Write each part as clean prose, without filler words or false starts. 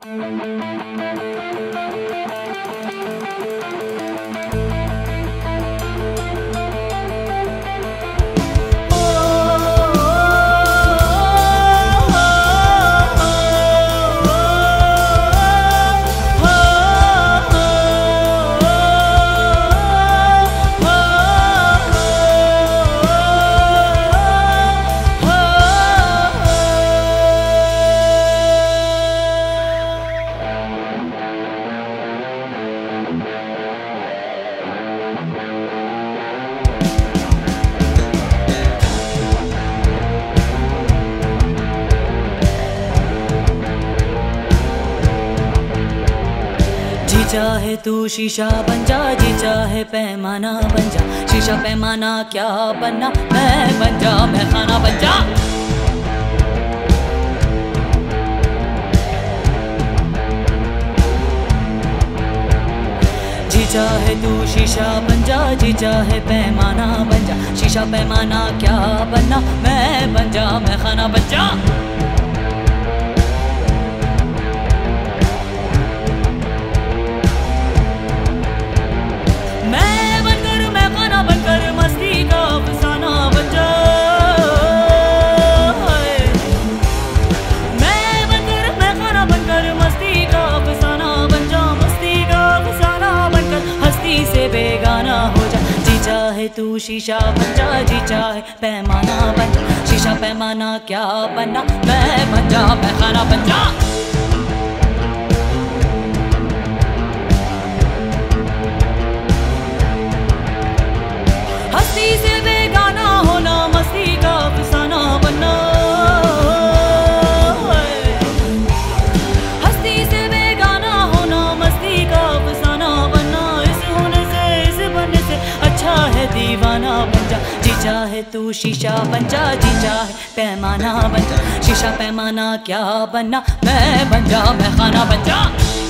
चाहे तू शीशा बन जा, जी चाहे पैमाना बन जा। शीशा पैमाना क्या बनना, मैं बन जा, मैं खाना बन जा। जी चाहे तू शीशा बन जा, जी चाहे पैमाना बन जा। शीशा पैमाना क्या बनना, मैं बन जा, मैं खाना बन जा। बेगाना हो जा, जी चाहे तू शीशा बन जा, जी चाहे पैमाना बन जा। शीशा पैमाना क्या बनना, मैं बन जा, मैं खाना बन जा। हस्ती से बेगाना होना, मस्ती का अफसाना बनना। हस्ती से बेगाना होना, मस्ती का अफसाना बनना। अच्छा है दीवाना बन जा, जी चाहे तू शीशा बन जा, जी चाहे पैमाना बन जा। शीशा पैमाना क्या बनना, मैं बन जा, मैं खाना बन जा।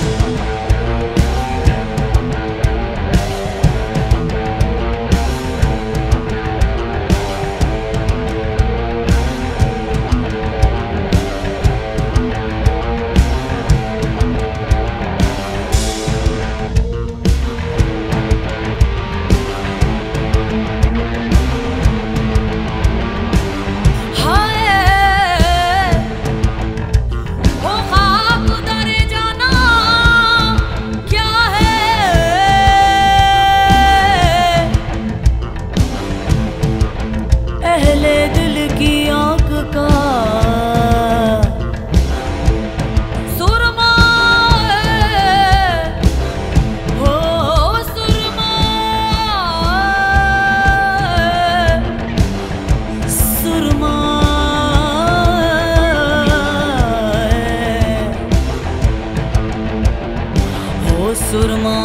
दिल की आंख का सुरमा हो, सुरमा सुरमा हो, सुरमा।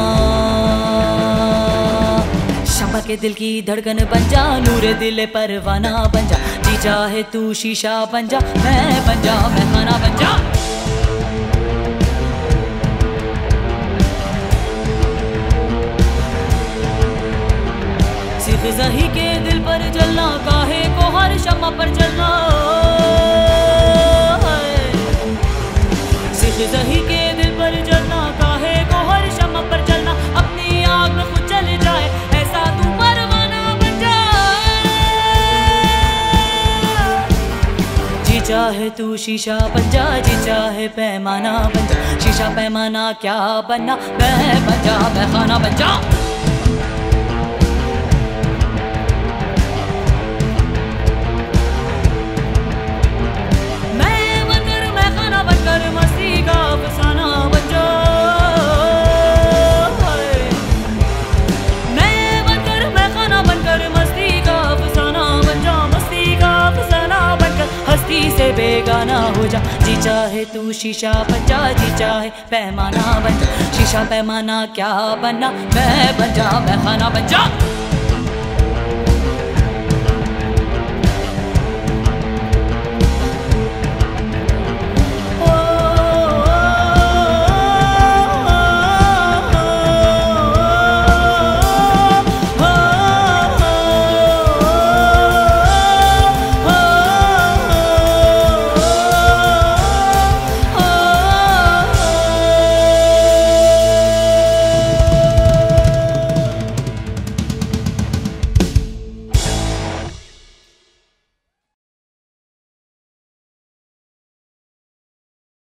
शम्मा के दिल की धड़कन बन जा, नूरे दिल परवाना बन जा। जी चाहे तू शीशा बन जा, मैं बन जा, मैं खाना बन जा। सिर्फ ज़ही के दिल पर जलना, काहे को हर शम्मा पर जलना। सिर्फ ज़ही के दिल पर जलना, काहे को हर शम्मा पर जलना। अपनी आग में खुद जल जाए, ऐसा तू परवाना बन जा। जी चाहे तू शीशा बन जा, जी चाहे पैमाना बन जा। शीशा पैमाना क्या बनना, मैं बन जा, मैं खाना बन जा। मस्ती का अफसाना बन जा, मैं बनकर, मैं खाना बनकर। मस्ती का अफसाना बन जा, मस्ती का अफसाना बनकर। हस्ती से बेगाना हो जा, जी चाहे तू शीशा बन जा, जी चाहे पैमाना बन जा। शीशा पैमाना क्या बनना, मैं बन जा, मैं खाना बन जा।